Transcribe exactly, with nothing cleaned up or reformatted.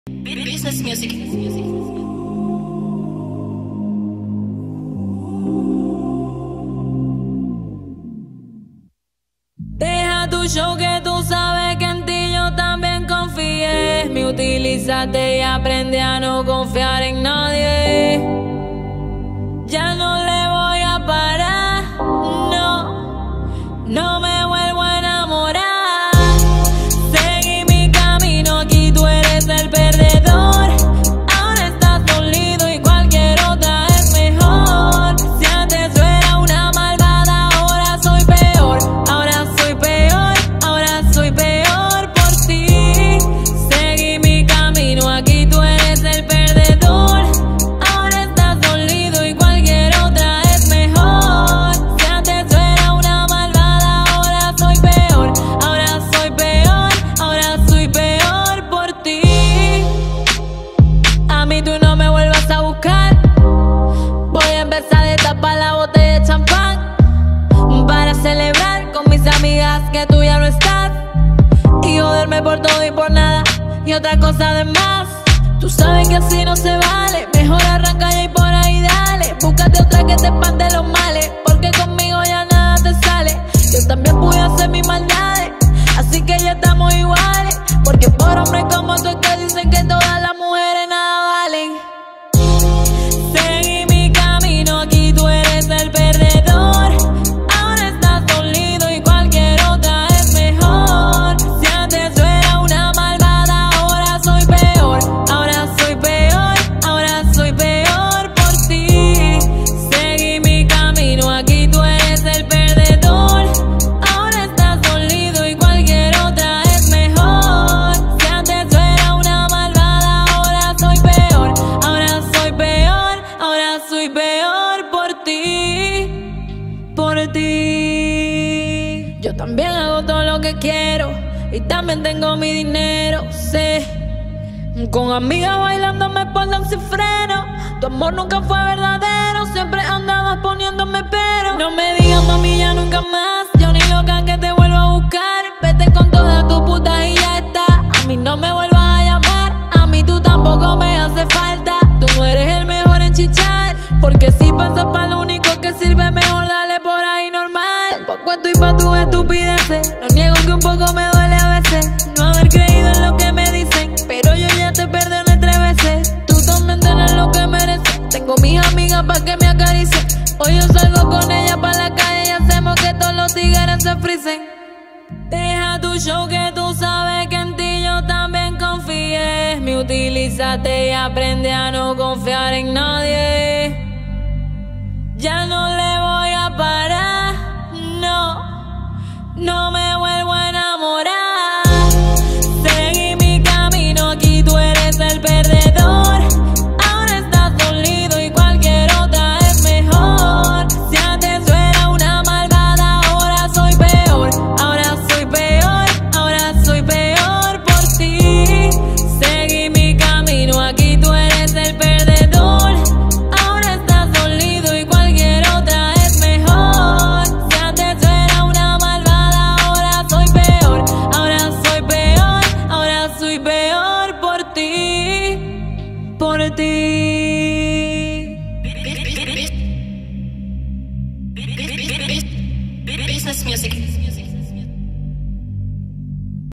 Business music. Deja tu show que tú sabes que en ti yo también confié. Me utilizaste y aprendí a no confiar en nadie. Ya no le voy a parar, no, no me vuelvo a enamorar. Seguí mi camino, aquí tú eres el perdedor. Ahora estás dolido y cualquier otra es mejor. Si antes yo era una malvada, ahora soy peor. Ahora soy peor, ahora soy peor por ti. Seguí mi camino, aquí tú eres el perdedor. Ahora estás dolido y cualquier otra es mejor. Si antes yo era una malvada, ahora soy peor. Ahora soy peor, ahora soy peor por ti. A mí tú no me vuelvas a buscar. Voy a empezar a destapar la botella de champán para celebrar con mis amigas que tú ya no estás. Y joderme por todo y por nada y otra cosa de más. Tú sabes que así no se vale. Mejor arranca ya y por ahí dale. Búscate otra que te espante los males, porque conmigo ya nada te sale. Yo también pude hacer mis maldades, así que ya estamos iguales. Porque por hombres como tú es que dicen que todas las mujeres nada valen. Seguí mi camino, aquí tú eres el perdedor. Ahora estás dolido y cualquier otra es mejor. Si antes yo era una malvada, ahora soy peor. Ahora soy peor, ahora soy peor por ti. Seguí mi camino, aquí tú eres el perdedor. Ahora estás dolido y cualquier otra es mejor. Si antes yo era una malvada, ahora soy peor. Ahora soy peor, ahora soy peor por ti, por ti. Yo también hago todo lo que quiero y también tengo mi dinero, sé. Con amigas bailando me ponen sin freno. Tu amor nunca fue verdadero, siempre andabas poniéndome pero. No me digas mami ya nunca más, yo ni loca que te vuelvo a buscar. Vete con toda tu puta y ya está. A mí no me vuelvas a llamar, a mí tú tampoco me hace falta. Tú no eres el mejor en chichar, porque si pasas pa' lo único que sirve, mejor dale por ahí normal. Tampoco estoy pa' tus estupideces, no niego que un poco me duele a veces no haber creído en lo que me dicen, pero yo ya te perdoné tres veces. Tú también tienes lo que mereces. Tengo mis amigas pa' que me acaricien. Hoy yo salgo con ella pa' la calle y hacemos que todos los tigres se frisen. Deja tu show que tú sabes que en ti yo también confié. Me utilizaste y aprendí a no confiar en nadie.